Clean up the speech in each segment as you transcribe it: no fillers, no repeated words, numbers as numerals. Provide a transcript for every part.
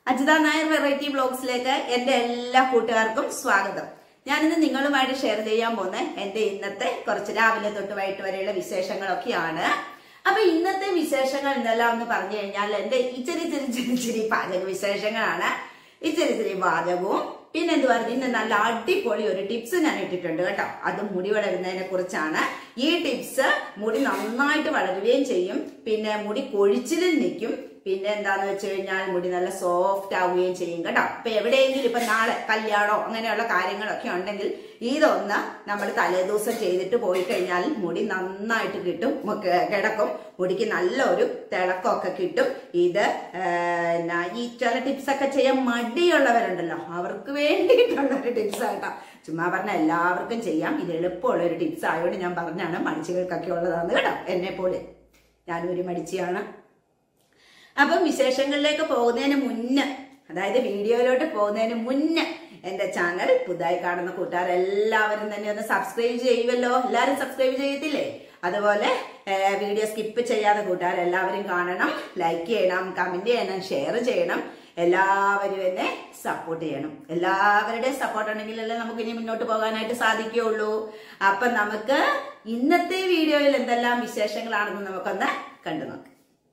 Ajitha Nair variety ബ്ലോഗ്സിലേക്ക് എന്റെ എല്ലാ കൂട്ടുകാർക്കും സ്വാഗതം. ഞാനിന്ന് നിങ്ങളുമായിട്ട് ഷെയർ ചെയ്യാൻ പോകുന്ന എന്റെ ഇന്നത്തെ കുറച്ച് രാവിലെ തൊട്ട് വൈകിട്ട് വരെയുള്ള വിശേഷങ്ങളൊക്കെയാണ്. അപ്പൊ ഇന്നത്തെ വിശേഷങ്ങൾ എന്തെല്ലാം എന്ന് പറഞ്ഞു കഴിഞ്ഞാൽ എന്റെ ഇച്ചിരി പാചക വിശേഷങ്ങളാണ്. ഇച്ചിരി പാചകവും പിന്നെ എന്ത് പറയുന്നത്, ഇന്ന് നല്ല അടിപൊളി ഒരു ടിപ്സ് ഞാൻ ഇട്ടിട്ടുണ്ട് കേട്ടോ. അത് മുടി വളരുന്നതിനെ കുറിച്ചാണ്. ഈ ടിപ്സ് മുടി നന്നായിട്ട് വളരുകയും ചെയ്യും, പിന്നെ മുടി കൊഴിച്ചിലും നിൽക്കും, പിന്നെ എന്താന്ന് വെച്ച് കഴിഞ്ഞാൽ മുടി നല്ല സോഫ്റ്റ് ആവുകയും ചെയ്യും കേട്ടോ. അപ്പൊ എവിടെയെങ്കിലും ഇപ്പൊ നാളെ കല്യാണോ അങ്ങനെയുള്ള കാര്യങ്ങളൊക്കെ ഉണ്ടെങ്കിൽ ഇതൊന്ന് നമ്മൾ തലേദിവസം ചെയ്തിട്ട് പോയി കഴിഞ്ഞാൽ മുടി നന്നായിട്ട് കിടക്കും, മുടിക്ക് നല്ലൊരു തിളക്കമൊക്കെ കിട്ടും. ഇത് ഈ ചില ടിപ്സ് ഒക്കെ ചെയ്യാൻ മടിയുള്ളവരുണ്ടല്ലോ, അവർക്ക് വേണ്ടിയിട്ടുള്ള ഒരു ടിപ്സ് ആയിട്ടോ. ചുമ്മാ പറഞ്ഞ എല്ലാവർക്കും ചെയ്യാം, ഇത് എളുപ്പമുള്ള ഒരു ടിപ്സ് ആയതുകൊണ്ട് ഞാൻ പറഞ്ഞാണ്. മടിച്ചുകൾക്കൊക്കെ ഉള്ളതാണ് കേട്ടോ, എന്നെ പോലെ ഞാനൊരു മടിച്ചിയാണ്. അപ്പം വിശേഷങ്ങളിലേക്ക് പോകുന്നതിന് മുന്നേ, അതായത് വീഡിയോയിലോട്ട് പോകുന്നതിന് മുന്നേ എന്റെ ചാനൽ പുതുതായി കാണുന്ന കൂട്ടുകാരെല്ലാവരും തന്നെ ഒന്ന് സബ്സ്ക്രൈബ് ചെയ്യുമല്ലോ. എല്ലാവരും സബ്സ്ക്രൈബ് ചെയ്യത്തില്ലേ? അതുപോലെ വീഡിയോ സ്കിപ്പ് ചെയ്യാതെ കൂട്ടുകാരെല്ലാവരും കാണണം, ലൈക്ക് ചെയ്യണം, കമന്റ് ചെയ്യണം, ഷെയർ ചെയ്യണം. എല്ലാവരും എന്നെ സപ്പോർട്ട് ചെയ്യണം. എല്ലാവരുടെയും സപ്പോർട്ട് ഉണ്ടെങ്കിലല്ലേ നമുക്ക് ഇനി മുന്നോട്ട് പോകാനായിട്ട് സാധിക്കുകയുള്ളൂ. അപ്പൊ നമുക്ക് ഇന്നത്തെ വീഡിയോയിൽ എന്തെല്ലാം വിശേഷങ്ങളാണെന്ന് നമുക്കൊന്ന് കണ്ടു നോക്കാം.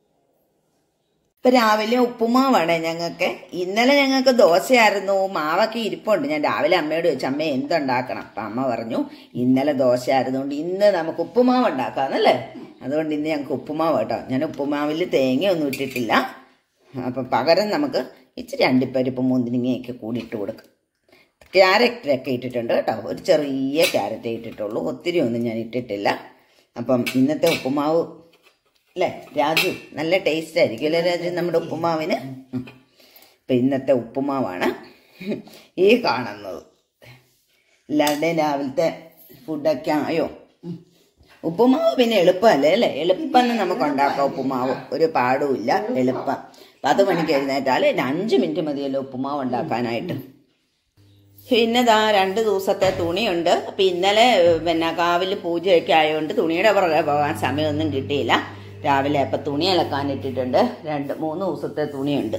ഇപ്പൊ രാവിലെ ഉപ്പുമാവാണ് ഞങ്ങൾക്ക്. ഇന്നലെ ഞങ്ങൾക്ക് ദോശയായിരുന്നു, മാവൊക്കെ ഇരിപ്പുണ്ട്. ഞാൻ രാവിലെ അമ്മയോട് ചോദിച്ചു, അമ്മ എന്തുണ്ടാക്കണം? അപ്പൊ അമ്മ പറഞ്ഞു ഇന്നലെ ദോശയായിരുന്നുകൊണ്ട് ഇന്ന് നമുക്ക് ഉപ്പുമാവ് ഉണ്ടാക്കാന്നല്ലേ. അതുകൊണ്ട് ഇന്ന് ഞങ്ങൾക്ക് ഉപ്പുമാവ് കേട്ടോ. ഞാൻ ഉപ്പുമാവിൽ തേങ്ങയൊന്നും ഇട്ടിട്ടില്ല. അപ്പം പകരം നമുക്ക് ഇച്ചിരി അണ്ടിപ്പരിപ്പ് മുന്തിരിങ്ങയൊക്കെ കൂടി ഇട്ട് കൊടുക്കും. ക്യാരറ്റൊക്കെ ഇട്ടിട്ടുണ്ട് കേട്ടോ. ഒരു ചെറിയ ക്യാരറ്റേ ഇട്ടിട്ടുള്ളൂ, ഒത്തിരി ഒന്നും ഞാൻ ഇട്ടിട്ടില്ല. അപ്പം ഇന്നത്തെ ഉപ്പുമാവ് അല്ലേ രാജു, നല്ല ടേസ്റ്റ് ആയിരിക്കും അല്ലേ രാജു നമ്മുടെ ഉപ്പുമാവിന്. അപ്പം ഇന്നത്തെ ഉപ്പുമാവാണ് ഈ കാണുന്നത്. എല്ലാവരുടെയും രാവിലത്തെ ഫുഡൊക്കെ ആയോ? ഉപ്പുമാവ് പിന്നെ എളുപ്പമല്ലേ അല്ലേ? എളുപ്പം നമുക്ക് ഉണ്ടാക്കാം ഉപ്പുമാവ്, ഒരു പാടുമില്ല, എളുപ്പം. 10 മണിക്ക് എഴുന്നേറ്റാൽ 5 മിനിറ്റ് മതിയല്ലോ ഉപ്പുമാവ് ഉണ്ടാക്കാനായിട്ട്. പിന്നെ 2 ദിവസത്തെ തുണിയുണ്ട്. അപ്പം ഇന്നലെ പിന്നെ കാവിൽ പൂജയൊക്കെ ആയതുകൊണ്ട് തുണിയുടെ പുറകെ പോകാൻ സമയമൊന്നും കിട്ടിയില്ല. രാവിലെ അപ്പം തുണി അലക്കാനിട്ടിട്ടുണ്ട്. 2-3 ദിവസത്തെ തുണിയുണ്ട്.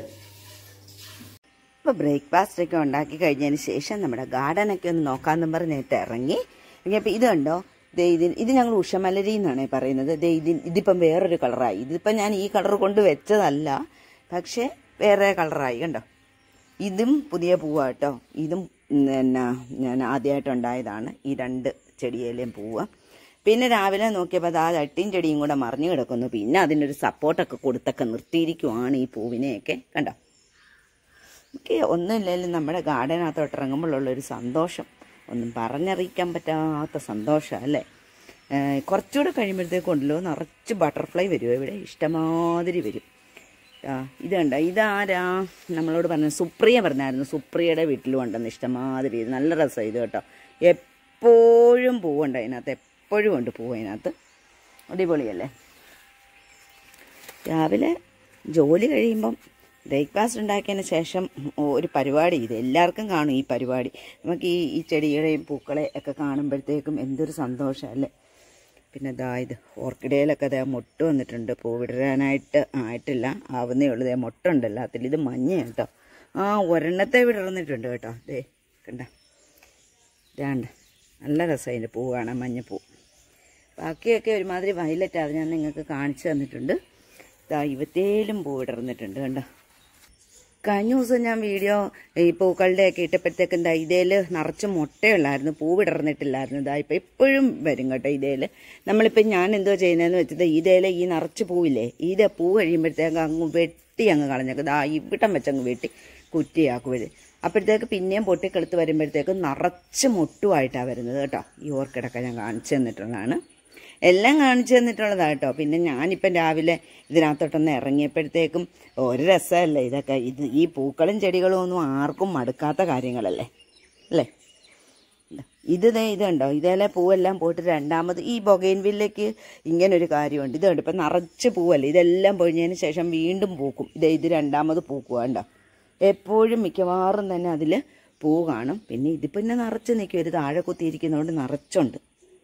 ഇപ്പോൾ ബ്രേക്ക്ഫാസ്റ്റ് ഒക്കെ ഉണ്ടാക്കി കഴിഞ്ഞതിന് ശേഷം നമ്മുടെ ഗാർഡനൊക്കെ ഒന്ന് നോക്കാമെന്നും പറഞ്ഞിട്ട് ഇറങ്ങി. അപ്പോൾ ഇത് കണ്ടോ, ഇത് ഞങ്ങൾ ഉഷമലരി എന്നാണ് പറയുന്നത്. ഇതിപ്പം വേറൊരു കളറായി. ഇതിപ്പം ഞാൻ ഈ കളർ കൊണ്ട് വെച്ചതല്ല, പക്ഷേ വേറെ കളറായി കണ്ടോ. ഇതും പുതിയ പൂവാണ് കേട്ടോ. ഇതും ഞാൻ ആദ്യമായിട്ടുണ്ടായതാണ് ഈ 2 ചെടിയിലേയും പൂവ്. പിന്നെ രാവിലെ നോക്കിയപ്പോൾ ആ ചട്ടിയും ചെടിയും കൂടെ മറിഞ്ഞു കിടക്കുന്നു. പിന്നെ അതിനൊരു സപ്പോർട്ടൊക്കെ കൊടുത്തൊക്കെ നിർത്തിയിരിക്കുവാണ് ഈ പൂവിനെയൊക്കെ കണ്ടോ. നമുക്ക് ഒന്നുമില്ലെങ്കിലും നമ്മുടെ ഗാർഡനകത്തോട്ട് ഇറങ്ങുമ്പോഴുള്ളൊരു സന്തോഷം ഒന്നും പറഞ്ഞറിയിക്കാൻ പറ്റാത്ത സന്തോഷം അല്ലേ. കുറച്ചുകൂടെ കഴിയുമ്പോഴത്തേക്കുണ്ടല്ലോ നിറച്ച് ബട്ടർഫ്ലൈ വരുമോ ഇവിടെ, ഇഷ്ടമാതിരി വരും. ഇത് കണ്ടോ, ഇതാരാ നമ്മളോട് പറഞ്ഞ സുപ്രിയ പറഞ്ഞായിരുന്നു. സുപ്രിയയുടെ വീട്ടിലും ഉണ്ടെന്ന് ഇഷ്ടമാതിരി. നല്ല രസം ഇത് കേട്ടോ. എപ്പോഴും പൂവുണ്ട് അതിനകത്ത്, എപ്പോഴും ഉണ്ട് പൂവ് അതിനകത്ത്. അടിപൊളിയല്ലേ. രാവിലെ ജോലി കഴിയുമ്പം ബ്രേക്ക്ഫാസ്റ്റ് ഉണ്ടാക്കിയതിന് ശേഷം ഒരു പരിപാടി, ഇത് എല്ലാവർക്കും കാണും ഈ പരിപാടി. നമുക്ക് ഈ ചെടികളെയും പൂക്കളെ ഒക്കെ കാണുമ്പോഴത്തേക്കും എന്തൊരു സന്തോഷമല്ലേ. പിന്നെ ഇത് ഓർക്കിഡയിലൊക്കെ മൊട്ട് വന്നിട്ടുണ്ട്. പൂവിടരാനായിട്ട് ആയിട്ടില്ല, ആവുന്നേ ഉള്ളൂ. മൊട്ടുണ്ട് എല്ലാത്തിലും. ഇത് മഞ്ഞ കേട്ടോ. ഒരെണ്ണത്തെ വിടർന്നിട്ടുണ്ട് കേട്ടോ. കണ്ട ഇതാണ്ട് നല്ല രസം അതിൻ്റെ പൂ കാണാൻ, മഞ്ഞപ്പൂ. ബാക്കിയൊക്കെ ഒരുമാതിരി വയലറ്റ്, അത് ഞാൻ നിങ്ങൾക്ക് കാണിച്ചു തന്നിട്ടുണ്ട്. ഇവത്തേലും പൂ വിടർന്നിട്ടുണ്ട് കണ്ടോ. കഴിഞ്ഞ ദിവസം ഞാൻ വീഡിയോ ഈ പൂക്കളുടെയൊക്കെ ഇട്ടപ്പോഴത്തേക്കും ഇതേൽ നിറച്ച് മുട്ടയുള്ളായിരുന്നു, പൂ വിടർന്നിട്ടില്ലായിരുന്നു. ഇപ്പം എപ്പോഴും വരും കേട്ടോ ഇതേൽ. നമ്മളിപ്പം ഞാൻ എന്തോ ചെയ്യുന്നതെന്ന് വെച്ചത്, ഇതേൽ ഈ നിറച്ച് പൂവില്ലേ, ഇത് പൂ കഴിയുമ്പോഴത്തേക്ക് അങ്ങ് വെട്ടി അങ്ങ് കളഞ്ഞേക്കും. ഇവിടം വെച്ചങ്ങ് വെട്ടി കുറ്റിയാക്കുവത്. അപ്പോഴത്തേക്ക് പിന്നെയും പൊട്ടിക്കെളുത്ത് വരുമ്പോഴത്തേക്കും നിറച്ച് മുട്ടുമായിട്ടാണ് വരുന്നത് കേട്ടോ. ഈ ഓർക്കിഡൊക്കെ ഞാൻ കാണിച്ചു തന്നിട്ടുള്ളതാണ്, എല്ലാം കാണിച്ചു തന്നിട്ടുള്ളതാണ് കേട്ടോ. പിന്നെ ഞാനിപ്പം രാവിലെ ഇതിനകത്തോട്ടൊന്ന് ഇറങ്ങിയപ്പോഴത്തേക്കും ഒരു രസമല്ലേ ഇതൊക്കെ. ഈ പൂക്കളും ചെടികളും ഒന്നും ആർക്കും മടുക്കാത്ത കാര്യങ്ങളല്ലേ അല്ലേ. ഇതുണ്ടോ, ഇതേലെ പൂവെല്ലാം പോയിട്ട് രണ്ടാമത് ഈ ബൊഗെയിൻവില്ലയ്ക്ക് ഇങ്ങനൊരു കാര്യമുണ്ട്. ഇതുണ്ട് ഇപ്പം നിറച്ച് പൂവല്ലേ, ഇതെല്ലാം പൊഴിഞ്ഞതിന് ശേഷം വീണ്ടും പൂക്കും. ഇത് രണ്ടാമത് പൂക്കുക കണ്ടോ. എപ്പോഴും മിക്കവാറും തന്നെ അതിൽ പൂ കാണും. പിന്നെ ഇതിപ്പിന്നെ നിറച്ച് നിൽക്കും, ഒരു താഴെ കുത്തിയിരിക്കുന്നതുകൊണ്ട് നിറച്ചുണ്ട്.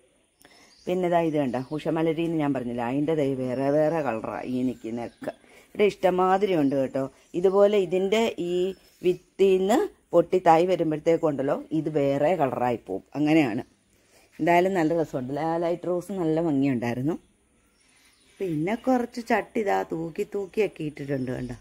പിന്നെ ഇത് കണ്ട ഉഷമലരി എന്ന് ഞാൻ പറഞ്ഞില്ല, അതിൻ്റെ വേറെ വേറെ കളറാണ് ഈ നിൽക്കുന്നതൊക്കെ. ഇവിടെ ഇഷ്ടമാതിരി ഉണ്ട് കേട്ടോ. ഇതുപോലെ ഇതിൻ്റെ ഈ വിത്തിന്ന് പൊട്ടി തായി വരുമ്പോഴത്തേക്കുണ്ടല്ലോ ഇത് വേറെ കളറായി പോവും. അങ്ങനെയാണ്. എന്തായാലും നല്ല രസമുണ്ട്. ലൈറ്റ് റോസ് നല്ല ഭംഗിയുണ്ടായിരുന്നു. പിന്നെ കുറച്ച് ചട്ടി ഇതാ തൂക്കിയൊക്കെ ഇട്ടിട്ടുണ്ട് കണ്ടോ.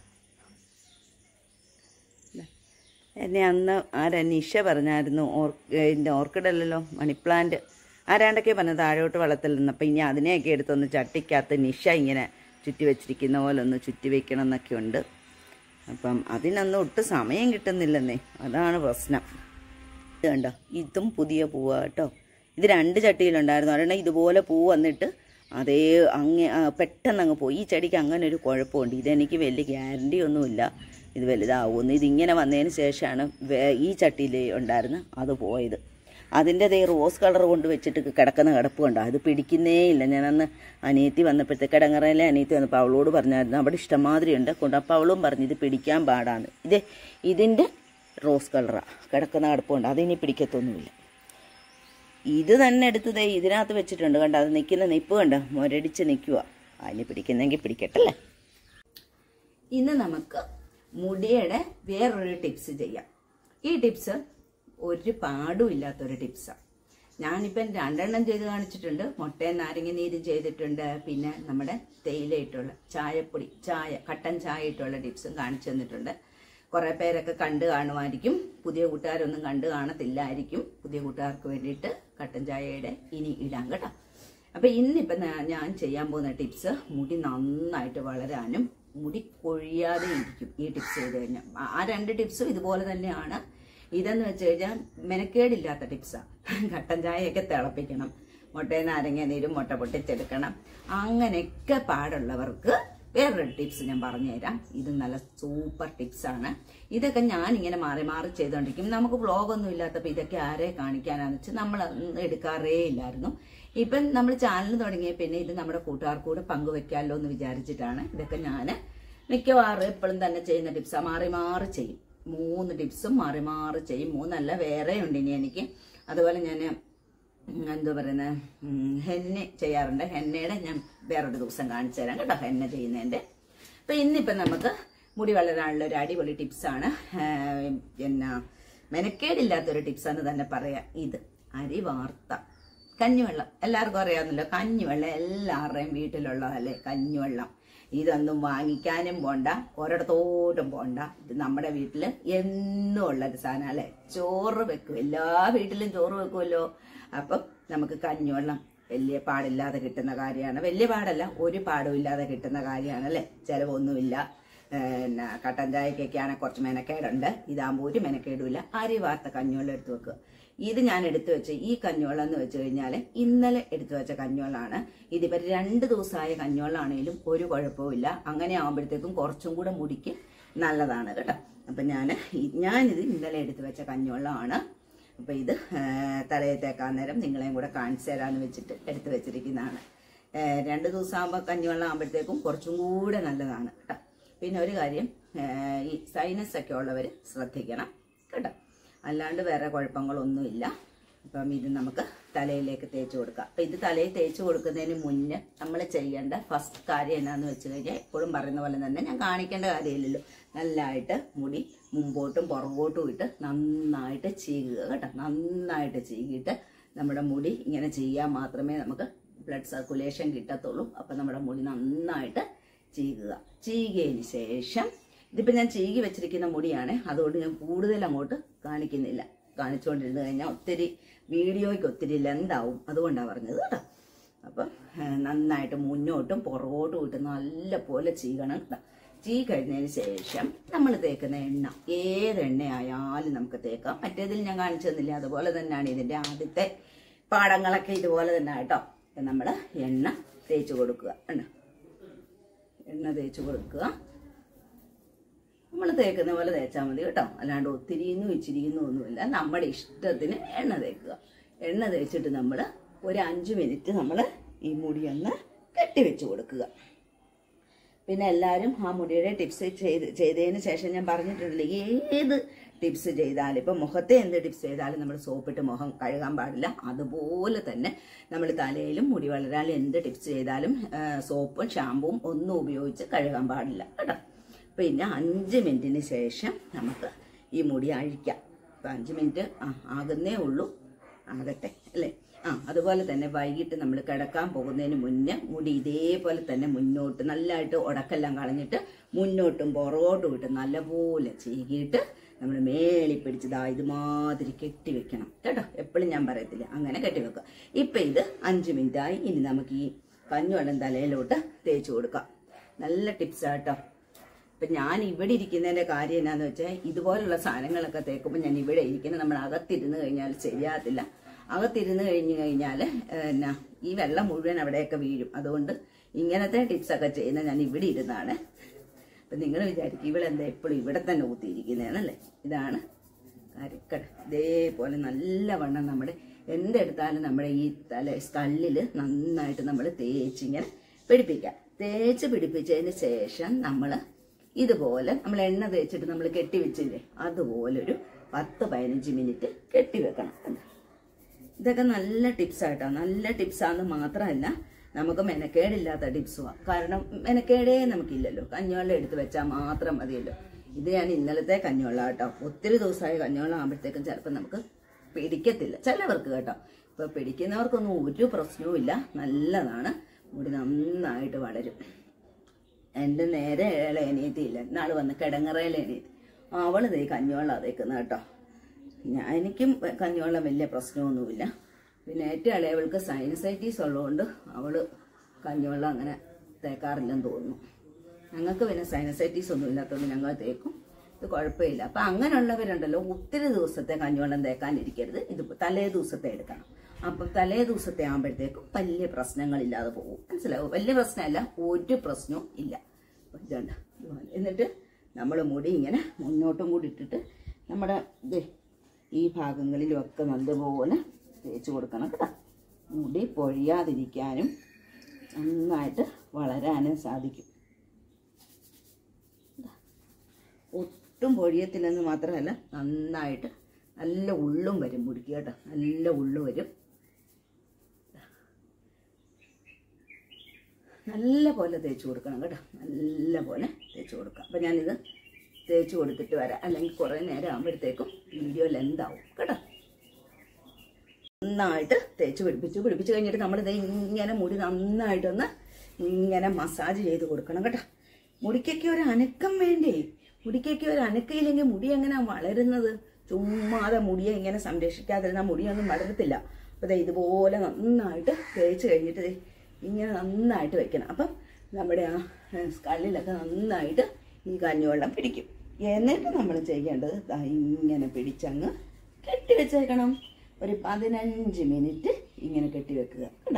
എന്നെ അന്ന് നിഷ പറഞ്ഞായിരുന്നു ഇതിൻ്റെ ഓർക്കിഡല്ലല്ലോ മണിപ്ലാന്റ് ആരാണ്ടൊക്കെ പറഞ്ഞത് താഴോട്ട് വളർത്തലെന്ന്. അപ്പം ഇനി അതിനെയൊക്കെ എടുത്തൊന്ന് ചട്ടിക്കകത്ത് നിഷ ഇങ്ങനെ ചുറ്റി വെച്ചിരിക്കുന്ന പോലെ ഒന്ന് ചുറ്റി വെക്കണം എന്നൊക്കെ ഉണ്ട്. അപ്പം അതിനൊന്നും ഒട്ടും സമയം കിട്ടുന്നില്ലെന്നേ, അതാണ് പ്രശ്നം. ഇത് കണ്ടോ, ഇതും പുതിയ പൂവാ കേട്ടോ. ഇത് 2 ചട്ടിയിലുണ്ടായിരുന്നു. ഒരെണ്ണം ഇതുപോലെ പൂ വന്നിട്ട് അതേ പെട്ടെന്ന് അങ്ങ് പോയി. ഈ ചെടിക്ക് അങ്ങനെ ഒരു കുഴപ്പമുണ്ട്. ഇതെനിക്ക് വലിയ ഗ്യാരണ്ടി ഒന്നുമില്ല ഇത് വലുതാവുമെന്ന്. ഇതിങ്ങനെ വന്നതിന് ശേഷമാണ് ഈ ചട്ടിയിൽ ഉണ്ടായിരുന്നു അത് പോയത്. അതിൻ്റെ അതേ റോസ് കളർ കൊണ്ട് വെച്ചിട്ട് കിടക്കുന്ന കിടപ്പ് കണ്ടോ, അത് പിടിക്കുന്നേ ഇല്ല. ഞാനന്ന് അനിയത്തി വന്നപ്പോഴത്തേക്ക് കിടങ്ങറയിലെ അനിയത്തി വന്നപ്പോൾ അവളോട് പറഞ്ഞായിരുന്നു അവിടെ ഇഷ്ടംമാതിരി ഉണ്ട് കൊണ്ട്. അപ്പോൾ അവളും പറഞ്ഞു ഇത് പിടിക്കാൻ പാടാണ്. ഇതിൻ്റെ റോസ് കളറാണ് കിടക്കുന്ന കിടപ്പുണ്ട്, അതിനി പിടിക്കത്തൊന്നുമില്ല. ഇത് തന്നെ എടുത്തതേ ഇതിനകത്ത് വെച്ചിട്ടുണ്ട് കണ്ടോ. അത് നിൽക്കുന്ന നിപ്പ് കണ്ടോ, മുരടിച്ച് നിൽക്കുക. അതിന് പിടിക്കുന്നെങ്കിൽ പിടിക്കട്ടല്ലേ. ഇന്ന് നമുക്ക് മുടിയുടെ വേറൊരു ടിപ്സ് ചെയ്യാം. ഈ ടിപ്സ് ഒരു പാടും ഇല്ലാത്തൊരു ടിപ്സാണ്. ഞാനിപ്പം 2 ചെയ്ത് കാണിച്ചിട്ടുണ്ട്. മുട്ടയും നാരങ്ങ നീരും ചെയ്തിട്ടുണ്ട്. പിന്നെ നമ്മുടെ തേയിലയിട്ടുള്ള ചായപ്പൊടി കട്ടൻ ചായ ഇട്ടുള്ള ടിപ്സും കാണിച്ചു തന്നിട്ടുണ്ട്. കുറേ പേരൊക്കെ കണ്ടു കാണുമായിരിക്കും. പുതിയ കൂട്ടുകാരൊന്നും കണ്ടു കാണത്തില്ലായിരിക്കും. പുതിയ കൂട്ടുകാർക്ക് വേണ്ടിയിട്ട് കട്ടൻ ചായയുടെ ഇനി ഇടാം കേട്ടോ. അപ്പം ഇന്നിപ്പം ഞാൻ ചെയ്യാൻ പോകുന്ന ടിപ്സ് മുടി നന്നായിട്ട് വളരാനും മുടി കൊഴിയാതെ ഇരിക്കും. ഈ ടിപ്സ് ചെയ്ത് കഴിഞ്ഞാൽ ആ 2 ടിപ്സും ഇതുപോലെ തന്നെയാണ്. ഇതെന്ന് വെച്ച് കഴിഞ്ഞാൽ മെനക്കേടില്ലാത്ത ടിപ്സാണ്. കട്ടൻ ചായയൊക്കെ തിളപ്പിക്കണം, മുട്ടയും നാരങ്ങ നീരും മുട്ട പൊട്ടിച്ചെടുക്കണം, അങ്ങനെയൊക്കെ പാടുള്ളവർക്ക് വേറൊരു ടിപ്സ് ഞാൻ പറഞ്ഞുതരാം. ഇത് നല്ല സൂപ്പർ ടിപ്സാണ്. ഇതൊക്കെ ഞാനിങ്ങനെ മാറി മാറി ചെയ്തുകൊണ്ടിരിക്കും. നമുക്ക് വ്ളോഗൊന്നും ഇല്ലാത്തപ്പോൾ ഇതൊക്കെ ആരെ കാണിക്കാനാന്ന് വെച്ചാൽ നമ്മൾ എടുക്കാറേ ഇല്ലായിരുന്നു. ഇപ്പം നമ്മൾ ചാനൽ തുടങ്ങിയ പിന്നെ ഇത് നമ്മുടെ കൂട്ടുകാർക്ക് കൂടെ പങ്കുവെക്കാമല്ലോ എന്ന് വിചാരിച്ചിട്ടാണ് ഇതൊക്കെ ഞാൻ മിക്കവാറും എപ്പോഴും തന്നെ ചെയ്യുന്ന ടിപ്സാണ്. മാറി മാറി ചെയ്യും. 3 ടിപ്സും മാറി മാറി ചെയ്യും. 3 വേറെ ഉണ്ട് ഇനി എനിക്ക്. അതുപോലെ ഞാൻ എന്താ പറയുന്നത് ഹെന്ന ചെയ്യാറുണ്ട്. ഹെന്നയുടെ ഞാൻ വേറൊരു ദിവസം കാണിച്ചു തരാം കേട്ടോ, ഹെന്ന ചെയ്യുന്നതിൻ്റെ. അപ്പം ഇന്നിപ്പം നമുക്ക് മുടി വളരാനുള്ള ഒരു അടിപൊളി ടിപ്സാണ്. പിന്നെ മെനക്കേടില്ലാത്തൊരു ടിപ്സാന്ന് തന്നെ പറയാം. ഇത് അരി വാർത്ത കഞ്ഞിവെള്ളം എല്ലാവർക്കും അറിയാമല്ലോ. കഞ്ഞിവെള്ളം എല്ലാവരുടെയും വീട്ടിലുള്ളതല്ലേ കഞ്ഞിവെള്ളം. ഇതൊന്നും വാങ്ങിക്കാനും പോണ്ട, ഒരിടത്തോട്ടും പോണ്ട. ഇത് നമ്മുടെ വീട്ടിൽ എന്നും ഉള്ളൊരു സാധനം അല്ലേ. ചോറ് വെക്കും, എല്ലാ വീട്ടിലും ചോറ് വെക്കുമല്ലോ. അപ്പം നമുക്ക് കഞ്ഞിവെള്ളം വലിയ പാടില്ലാതെ കിട്ടുന്ന കാര്യമാണ്. വലിയ പാടല്ല, ഒരു പാടും ഇല്ലാതെ കിട്ടുന്ന കാര്യമാണ് അല്ലേ. ചിലവൊന്നുമില്ല. പിന്നെ കട്ടൻ ചായക്കൊക്കെയാണെങ്കിൽ കുറച്ച് മെനക്കേടുണ്ട്. ഇതാകുമ്പോൾ ഒരു മെനക്കേടുമില്ല. അരി വാർത്ത കഞ്ഞിവെള്ളം എടുത്ത് വെക്കുക. ഇത് ഞാൻ എടുത്തു വെച്ച ഈ കഞ്ഞിവെള്ളം എന്ന് വെച്ച് കഴിഞ്ഞാൽ ഇന്നലെ എടുത്തു വെച്ച കഞ്ഞിവെള്ളമാണ്. ഇതിപ്പോൾ 2 ദിവസമായ കഞ്ഞിവെള്ളമാണെങ്കിലും ഒരു കുഴപ്പമില്ല. അങ്ങനെ ആകുമ്പോഴത്തേക്കും കുറച്ചും കൂടെ മുടിക്ക് നല്ലതാണ് കേട്ടോ. അപ്പം ഞാനിത് ഇന്നലെ എടുത്തു വെച്ച കഞ്ഞിവെള്ളമാണ്. അപ്പം ഇത് തലയിൽ തേക്കാൻ നേരം നിങ്ങളെയും കൂടെ കാണിച്ചു തരാമെന്ന് വെച്ചിട്ട് എടുത്തു വെച്ചിരിക്കുന്നതാണ്. 2 ദിവസം ആകുമ്പോൾ കഞ്ഞിവെള്ളം ആകുമ്പോഴത്തേക്കും കുറച്ചും കൂടെ നല്ലതാണ് കേട്ടോ. പിന്നെ ഒരു കാര്യം, ഈ സൈനസ് ഒക്കെ ഉള്ളവർ ശ്രദ്ധിക്കണം കേട്ടോ. അല്ലാണ്ട് വേറെ കുഴപ്പങ്ങളൊന്നുമില്ല. അപ്പം ഇത് നമുക്ക് തലയിലേക്ക് തേച്ച് കൊടുക്കാം. അപ്പം ഇത് തലയിൽ തേച്ച് കൊടുക്കുന്നതിന് മുന്നേ നമ്മൾ ചെയ്യേണ്ട ഫസ്റ്റ് കാര്യം എന്നാന്ന് വെച്ച് കഴിഞ്ഞാൽ എപ്പോഴും പറയുന്ന പോലെ തന്നെ ഞാൻ കാണിക്കേണ്ട കാര്യമില്ലല്ലോ. നല്ലതായിട്ട് മുടി മുമ്പോട്ടും പുറകോട്ടും ഇട്ട് നന്നായിട്ട് ചീകുക കേട്ടോ. നന്നായിട്ട് ചീകിയിട്ട് നമ്മുടെ മുടി ഇങ്ങനെ ചെയ്യാൻ മാത്രമേ നമുക്ക് ബ്ലഡ് സർക്കുലേഷൻ കിട്ടത്തുള്ളൂ. അപ്പം നമ്മുടെ മുടി നന്നായിട്ട് ചീകുക. ചീകിയതിന് ശേഷം ഇതിപ്പോൾ ഞാൻ ചീകി വെച്ചിരിക്കുന്ന മുടിയാണ്, അതുകൊണ്ട് ഞാൻ കൂടുതൽ അങ്ങോട്ട് കാണിക്കുന്നില്ല. കാണിച്ചുകൊണ്ടിരുന്നു കഴിഞ്ഞാൽ വീഡിയോയ്ക്ക് ഒത്തിരി ലെന്താവും, അതുകൊണ്ടാണ് പറഞ്ഞത് കേട്ടോ. അപ്പം നന്നായിട്ട് മുന്നോട്ടും പുറകോട്ടും ഇട്ട് നല്ല പോലെ ചീകണം കേട്ടോ. ചീ കഴിഞ്ഞതിന് ശേഷം നമ്മൾ തേക്കുന്ന എണ്ണ ഏത് എണ്ണയായാലും നമുക്ക് തേക്കാം. മറ്റേതിൽ ഞാൻ കാണിച്ചു തന്നില്ല, അതുപോലെ തന്നെയാണ് ഇതിൻ്റെ ആദ്യത്തെ പാടങ്ങളൊക്കെ ഇതുപോലെ തന്നെ കേട്ടോ. നമ്മൾ എണ്ണ തേച്ച് കൊടുക്കുക. എണ്ണ തേച്ച് കൊടുക്കുക. നമ്മൾ തേക്കുന്ന പോലെ തേച്ചാൽ മതി കേട്ടോ. അല്ലാണ്ട് ഒത്തിരിയൊന്നും ഇച്ചിരിയൊന്നും ഒന്നുമില്ല. നമ്മുടെ ഇഷ്ടത്തിന് എണ്ണ തേക്കുക. എണ്ണ തേച്ചിട്ട് നമ്മൾ ഒരു 5 മിനിറ്റ് നമ്മൾ ഈ മുടിയൊന്ന് കെട്ടിവെച്ച് കൊടുക്കുക. പിന്നെ എല്ലാവരും ആ മുടിയുടെ ടിപ്സ് ചെയ്തതിന് ശേഷം ഞാൻ പറഞ്ഞിട്ടുണ്ടല്ലോ, ഏത് ടിപ്സ് ചെയ്താലും ഇപ്പം മുഖത്തെ എന്ത് ടിപ്സ് ചെയ്താലും നമ്മൾ സോപ്പിട്ട് മുഖം കഴുകാൻ പാടില്ല. അതുപോലെ തന്നെ നമ്മൾ തലയിലും മുടി വളരാനും എന്ത് ടിപ്സ് ചെയ്താലും സോപ്പും ഷാമ്പുവും ഒന്നും ഉപയോഗിച്ച് കഴുകാൻ പാടില്ല കേട്ടോ. പിന്നെ 5 മിനിറ്റിന് ശേഷം നമുക്ക് ഈ മുടി അഴിക്കാം. ഇപ്പം 5 മിനിറ്റ് ആകുന്നേ ഉള്ളൂ, ആകട്ടെ അല്ലേ. അതുപോലെ തന്നെ വൈകിട്ട് നമ്മൾ കിടക്കാൻ പോകുന്നതിന് മുന്നേ മുടി ഇതേപോലെ തന്നെ മുന്നോട്ട് നല്ലതായിട്ട് ഉടക്കെല്ലാം കളഞ്ഞിട്ട് മുന്നോട്ടും പുറകോട്ടും ഇട്ട് നല്ലപോലെ ചീകിയിട്ട് നമ്മൾ മേളി പിടിച്ചതാ ഇതുമാതിരി കെട്ടിവെക്കണം കേട്ടോ. എപ്പോഴും ഞാൻ പറയത്തില്ല, അങ്ങനെ കെട്ടിവെക്കുക. ഇപ്പം ഇത് 5 മിനിറ്റായി. ഇനി നമുക്ക് ഈ കഞ്ഞിവെള്ളം തലയിലോട്ട് തേച്ച് കൊടുക്കാം. നല്ല ടിപ്സാട്ടോ. ഇപ്പം ഞാൻ ഇവിടെ ഇരിക്കുന്നതിൻ്റെ കാര്യം എന്നാന്ന് വെച്ചാൽ ഇതുപോലുള്ള സാധനങ്ങളൊക്കെ തേക്കുമ്പോൾ ഞാൻ ഇവിടെ ഇരിക്കുന്നത് നമ്മൾ അകത്തിരുന്ന് കഴിഞ്ഞാൽ ശരിയാകത്തില്ല. അകത്തിരുന്ന് കഴിഞ്ഞാൽ ഈ വെള്ളം മുഴുവൻ അവിടെയൊക്കെ വീഴും. അതുകൊണ്ട് ഇങ്ങനത്തെ ടിപ്സൊക്കെ ചെയ്യുന്ന ഞാൻ ഇവിടെ ഇരുന്നാണ്. അപ്പം നിങ്ങൾ വിചാരിക്കും ഇവളെന്താ എപ്പോഴും ഇവിടെ തന്നെ ഊത്തിയിരിക്കുന്നതെന്നല്ലേ. ഇതാണ് കാര്യം. ഇതേപോലെ നല്ലവണ്ണം നമ്മുടെ എന്തെടുത്താലും നമ്മുടെ ഈ സ്കള്ളിൽ നന്നായിട്ട് നമ്മൾ തേച്ചിങ്ങനെ പിടിപ്പിക്കാം. തേച്ച് പിടിപ്പിച്ചതിന് ശേഷം നമ്മൾ ഇതുപോലെ നമ്മൾ എണ്ണ തേച്ചിട്ട് നമ്മൾ കെട്ടിവെച്ചില്ലേ, അതുപോലൊരു 10-15 മിനിറ്റ് കെട്ടിവെക്കണം. ഇതൊക്കെ നല്ല ടിപ്സായിട്ടോ. നല്ല ടിപ്സാന്ന് മാത്രമല്ല നമുക്ക് മെനക്കേടില്ലാത്ത ടിപ്സുമാണ്. കാരണം മെനക്കേടേ നമുക്കില്ലല്ലോ, കഞ്ഞിവെള്ളം എടുത്ത് വെച്ചാൽ മാത്രം മതിയല്ലോ. ഇത് ഞാൻ ഇന്നലത്തെ കഞ്ഞിവെള്ളം കേട്ടോ. ഒത്തിരി ദിവസമായി കഞ്ഞിവെള്ളം ആകുമ്പോഴത്തേക്കും ചിലപ്പോൾ നമുക്ക് പിടിക്കത്തില്ല ചിലവർക്ക് കേട്ടോ. ഇപ്പോൾ പിടിക്കുന്നവർക്കൊന്നും ഒരു പ്രശ്നവും ഇല്ല, നല്ലതാണ്. മുടി നന്നായിട്ട് വളരും. എൻ്റെ നേരെ ഇള എണീറ്റിയില്ല, നാള് വന്ന് കിടങ്ങറയിലെ എണീറ്റ് അവള് ദേ കഞ്ഞിവെള്ളം തേക്കുന്നത് കേട്ടോ. എനിക്കും കഞ്ഞിവെള്ളം വലിയ പ്രശ്നമൊന്നുമില്ല. പിന്നെ ഏറ്റവും ഇളയവൾക്ക് സൈനസൈറ്റീസ് ഉള്ളതുകൊണ്ട് അവള് കഞ്ഞിവെള്ളം അങ്ങനെ തേക്കാറില്ലെന്ന് തോന്നുന്നു. ഞങ്ങൾക്ക് പിന്നെ സൈനസൈറ്റീസ് ഒന്നും ഇല്ലാത്തതുകൊണ്ട് ഞങ്ങൾ തേക്കും, ഇത് കുഴപ്പമില്ല. അപ്പം അങ്ങനെയുള്ളവരുണ്ടല്ലോ ഒത്തിരി ദിവസത്തെ കഞ്ഞിവെള്ളം തേക്കാനിരിക്കരുത്. ഇത് തലേ ദിവസത്തെ എടുക്കണം. അപ്പം തലേ ദിവസത്തെ ആകുമ്പോഴത്തേക്കും വലിയ പ്രശ്നങ്ങളില്ലാതെ പോകും. മനസ്സിലാവും? വലിയ പ്രശ്നമല്ല, ഒരു പ്രശ്നവും ഇല്ല. ഇതുണ്ട്. എന്നിട്ട് നമ്മൾ മുടി ഇങ്ങനെ മുന്നോട്ടും കൂടി ഇട്ടിട്ട് നമ്മുടെ ഈ ഭാഗങ്ങളിലുമൊക്കെ നല്ലപോലെ തേച്ച് കൊടുക്കണം കേട്ടോ. മുടി പൊഴിയാതിരിക്കാനും നന്നായിട്ട് വളരാനും സാധിക്കും. ഒട്ടും പൊഴിയത്തില്ലെന്ന് മാത്രമല്ല നന്നായിട്ട് നല്ല ഉള്ളും വരും മുടിക്ക് കേട്ടോ. നല്ല ഉള്ളു വരും. നല്ല പോലെ തേച്ച് കൊടുക്കണം കേട്ടോ. നല്ല പോലെ തേച്ച് കൊടുക്കാം. അപ്പം ഞാനിത് തേച്ച് കൊടുത്തിട്ട് വരാം, അല്ലെങ്കിൽ കുറേ നേരം ആകുമ്പോഴത്തേക്കും വീഡിയോ ലെന്താവും കേട്ടോ. നന്നായിട്ട് തേച്ച് പിടിപ്പിച്ച് കഴിഞ്ഞിട്ട് നമ്മളിത് ഇങ്ങനെ മുടി നന്നായിട്ടൊന്ന് ഇങ്ങനെ മസാജ് ചെയ്ത് കൊടുക്കണം കേട്ടോ. മുടിക്കൊക്കെ ഒരു അനക്കം വേണ്ടേ? മുടിക്കൊക്കെ ഒരു അനക്കയില്ലെങ്കിൽ മുടി എങ്ങനെ വളരുന്നത്? ചുമ്മാതെ മുടിയെ ഇങ്ങനെ സംരക്ഷിക്കാതിരുന്നാൽ മുടിയൊന്നും വളരത്തില്ല. അപ്പോൾ ഇതുപോലെ നന്നായിട്ട് തേച്ച് കഴിഞ്ഞിട്ട് ഇങ്ങനെ നന്നായിട്ട് വെക്കണം. അപ്പം നമ്മുടെ ആ സ്കള്ളിലൊക്കെ നന്നായിട്ട് ഈ കഞ്ഞിവെള്ളം പിടിക്കും. എന്നിട്ട് നമ്മൾ ചെയ്യേണ്ടത് ഇങ്ങനെ പിടിച്ചങ്ങ് കെട്ടിവെച്ചേക്കണം. ഒരു 15 മിനിറ്റ് ഇങ്ങനെ കെട്ടിവെക്കുക കേട്ടോ.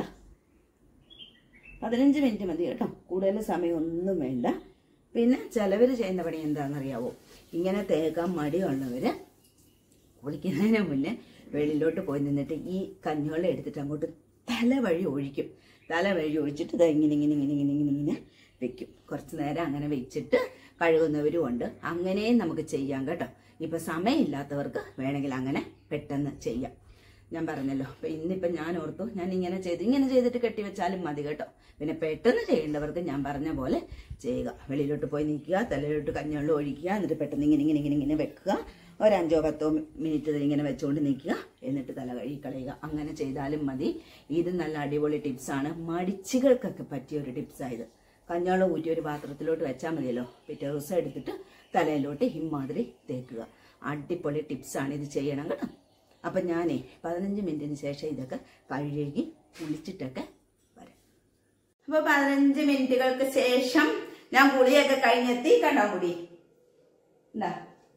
15 മിനിറ്റ് മതി കേട്ടോ, കൂടുതൽ സമയമൊന്നും വേണ്ട. പിന്നെ ചിലവർ ചെയ്യുന്ന പണി എന്താണെന്നറിയാവോ? ഇങ്ങനെ തേക്കാൻ മടിയുള്ളവർ കുളിക്കുന്നതിന് മുന്നേ വെളിയിലോട്ട് പോയി നിന്നിട്ട് ഈ കഞ്ഞിവെള്ളം എടുത്തിട്ട് അങ്ങോട്ട് തല വഴി ഒഴിക്കും. തല വഴി ഒഴിച്ചിട്ട് ഇത് ഇങ്ങനെ വെക്കും. കുറച്ച് നേരം അങ്ങനെ വെച്ചിട്ട് കഴുകുന്നവരും ഉണ്ട്. അങ്ങനെയും നമുക്ക് ചെയ്യാം കേട്ടോ. ഇപ്പം സമയമില്ലാത്തവർക്ക് വേണമെങ്കിൽ അങ്ങനെ പെട്ടെന്ന് ചെയ്യാം. ഞാൻ പറഞ്ഞല്ലോ, അപ്പം ഇന്നിപ്പം ഞാൻ ഓർത്തു ഞാൻ ഇങ്ങനെ ചെയ്തിട്ട് കെട്ടിവെച്ചാലും മതി കേട്ടോ. പിന്നെ പെട്ടെന്ന് ചെയ്യേണ്ടവർക്ക് ഞാൻ പറഞ്ഞ പോലെ ചെയ്യുക. വെളിയിലോട്ട് പോയി നിൽക്കുക, തലയിലോട്ട് കഞ്ഞിവെള്ളം ഒഴിക്കുക, എന്നിട്ട് പെട്ടെന്ന് ഇങ്ങനെ വെക്കുക. ഒരു 5-10 മിനിറ്റ് ഇങ്ങനെ വെച്ചുകൊണ്ട് നിൽക്കുക, എന്നിട്ട് തല കഴുകി കളയുക. അങ്ങനെ ചെയ്താലും മതി. ഇത് നല്ല അടിപൊളി ടിപ്സാണ്. മടിച്ചുകൾക്കൊക്കെ പറ്റിയൊരു ടിപ്സായത്. കഞ്ഞിവെള്ളം ഊറ്റി ഒരു പാത്രത്തിലോട്ട് വെച്ചാൽ മതിയല്ലോ. പിറ്റേ ദിവസം എടുത്തിട്ട് തലയിലോട്ട് ഇമ്മാതിരി തേക്കുക. അടിപൊളി ടിപ്സാണ്, ഇത് ചെയ്യണം കേട്ടോ. അപ്പം ഞാനേ 15 മിനിറ്റിന് ശേഷം ഇതൊക്കെ കഴുകി കുളിച്ചിട്ടൊക്കെ വരാം. അപ്പോൾ 15 മിനിറ്റുകൾക്ക് ശേഷം ഞാൻ കുളിയൊക്കെ കഴിഞ്ഞെത്തി. കണ്ടോ മുടി എന്താ?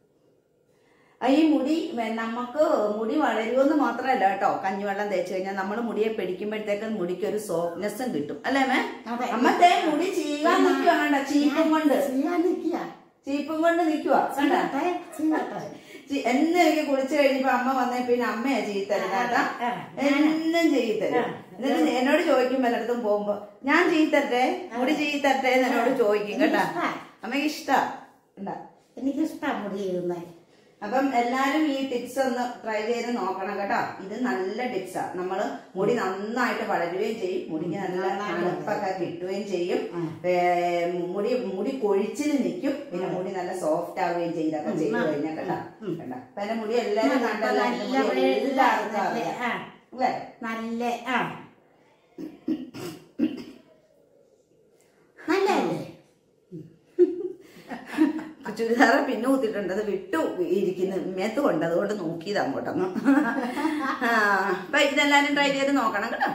ഈ മുടി നമുക്ക് മുടി വളരുമെന്ന് മാത്രമല്ല കേട്ടോ. കഞ്ഞിവെള്ളം തേച്ച് കഴിഞ്ഞാൽ നമ്മൾ മുടിയെ പിടിക്കുമ്പോഴത്തേക്കും മുടിക്ക് ഒരു സോഫ്റ്റ്നെസ്സും കിട്ടും അല്ലേ മേ? അമ്മത്തെ മുടി ചീകാൻ നിൽക്കുക കണ്ട, ചീപ്പും കൊണ്ട് നിൽക്കുക കണ്ട. എന്നും എനിക്ക് കുളിച്ചു കഴിഞ്ഞപ്പോ അമ്മ വന്നേ പിന്നെ അമ്മയാ ചെയ്തരും കേട്ടാ. എന്നും ചെയ്തരും. എന്നിട്ട് എന്നോട് ചോദിക്കും പലയിടത്തും പോകുമ്പോ ഞാൻ ചെയ്ത് തരട്ടെ, മുടി ചെയ്ത് തരട്ടെ എന്ന് എന്നോട് ചോദിക്കും കേട്ടാ. അമ്മക്ക് ഇഷ്ടാ. എനിക്കിഷ്ടാ മുടി ചെയ്യുന്നത്. അപ്പം എല്ലാരും ഈ ടിപ്സ് ഒന്ന് ട്രൈ ചെയ്ത് നോക്കണം കേട്ടോ. ഇത് നല്ല ടിപ്സാ. നമ്മള് മുടി നന്നായിട്ട് വളരുകയും ചെയ്യും, മുടിക്ക് നല്ല തണുപ്പൊക്കെ കിട്ടുകയും ചെയ്യും, മുടി കൊഴിച്ചിൽ നിൽക്കും, പിന്നെ മുടി നല്ല സോഫ്റ്റ് ആവുകയും ചെയ്യും. ഇതൊക്കെ ചെയ്ത് കഴിഞ്ഞാൽ കേട്ടോ. കേട്ടോ അപ്പൊ എന്റെ മുടി എല്ലാരും കണ്ടല്ലേ, എല്ലാവർക്കും അല്ലേ നല്ല നല്ലല്ലേ. ചുരിദാറ് പിന്നെ കുത്തിയിട്ടുണ്ട്, അത് വിട്ടു ഇരിക്കുന്നു മേത്ത് കൊണ്ട്, അതുകൊണ്ട് നോക്കിയത് അങ്ങോട്ടൊന്ന്. അപ്പൊ ഇതെല്ലാരും ട്രൈ ചെയ്ത് നോക്കണം കേട്ടോ.